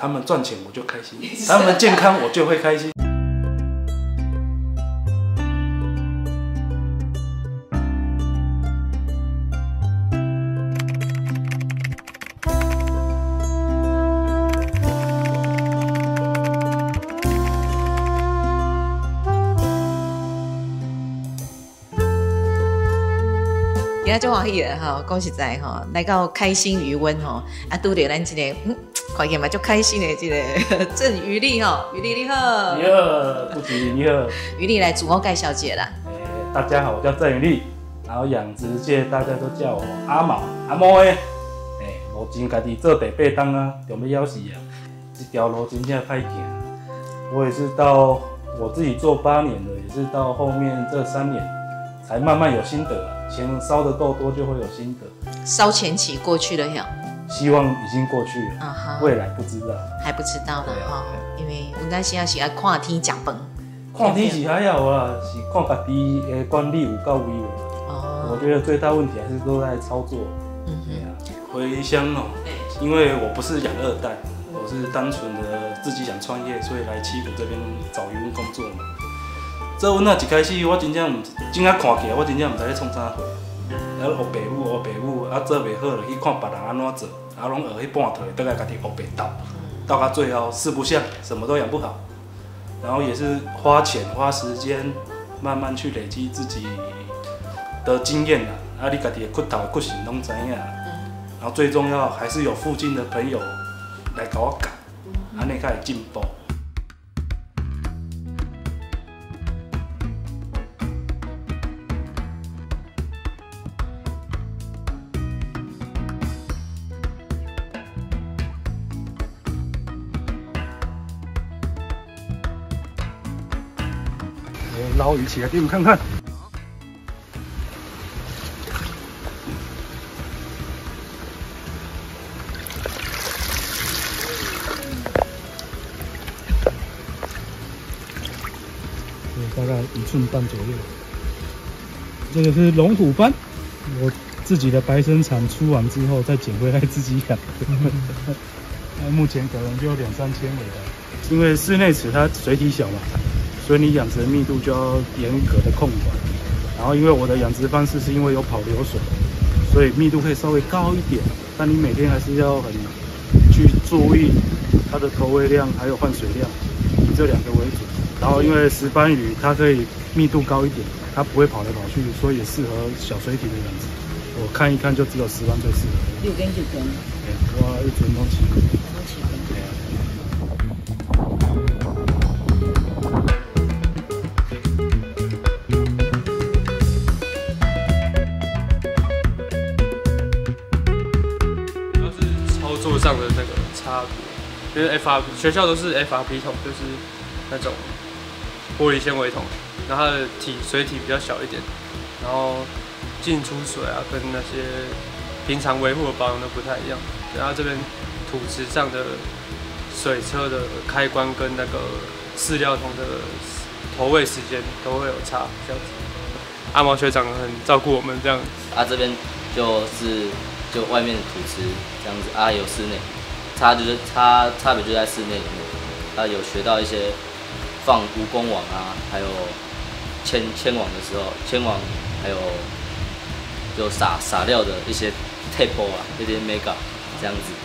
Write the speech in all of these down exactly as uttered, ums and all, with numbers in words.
他们赚钱我就开心，他们健康我就会开心。 今仔足欢喜的吼，讲实在吼，来到开心余温吼，啊，拄着咱这个，嗯，看起嘛足开心的这个郑余丽吼，余丽你好， 你好，不急，你好， 余丽来自我介绍一下啦。 诶、欸，大家好，我叫郑余丽，然后养殖界大家都叫我阿毛阿毛诶，诶、欸，目前家己做第八档啊，准备要死啊，这条路真正歹行。我也是到我自己做八年了，也是到后面这三年才慢慢有心得、啊。钱烧得够多，就会有心得。 烧钱期过去了呀， 希望已经过去了，啊哈，未来不知道， 还不知道了哈。因为阮咱现在是爱看天食饭， 看天是还好啦，是看家己的管理有够威无。哦，我觉得最大问题还是都在操作。嗯对啊，回乡哦，因为我不是养二代，我是单纯的自己想创业，所以来七股这边找一份工作嘛。做阮啊一开始，我真正唔，真正看起来我真正唔知咧创啥货。然后学爸母，学爸母，啊做袂好了，去看别人安怎做，啊拢学迄半套，倒来家己学白斗，到到最后四不像，什么都养不好。然后也是花钱花时间，慢慢去累积自己的经验啦。啊，你家己的骨头骨性拢知影。然后最重要还是有附近的朋友来甲我教，安尼才会进步。捞鱼起来给你们看看。大概一寸半左右。这个是龙虎斑，我自己的白生产出完之后再捡回来自己养。那目前可能就有两三千尾了，因为室内池它水体小嘛。所以你养殖的密度就要严格的控管，然后因为我的养殖方式是因为有跑流水，所以密度可以稍微高一点，但你每天还是要很去注意它的投喂量还有换水量，以这两个为主。然后因为石斑鱼它可以密度高一点，它不会跑来跑去，所以也适合小水体的养殖。我看一看就只有石斑最适合。 六根九根。 对，我一整拢七根。 拢七根。 做上的那个差别，因为 F R P 学校都是 F R P 桶，就是那种玻璃纤维桶，然后它的体水体比较小一点，然后进出水啊跟那些平常维护的保养都不太一样。然后这边土池上的水车的开关跟那个饲料桶的投喂时间都会有差，这样子。阿毛学长很照顾我们这样。 啊，这边就是就外面的土池这样子啊，有室内，差就是差差别就在室内里面。啊，有学到一些放蜈蚣网啊，还有牵牵网的时候，牵网还有就撒撒料的一些 tape 啊，一些 mega 这样子。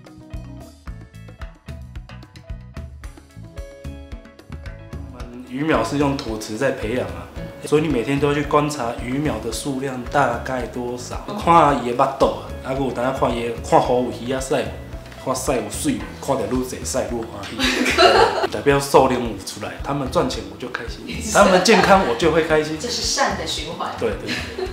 我们鱼苗是用土池在培养啊。所以你每天都要去观察鱼苗的数量大概多少，看伊的目肚啊，啊，有当下看伊看鱼有鱼啊屎，看屎有水，看到愈侪屎愈欢喜，代表数量有出来，他们赚钱我就开心，他们健康我就会开心， 这是善的循环。 对对。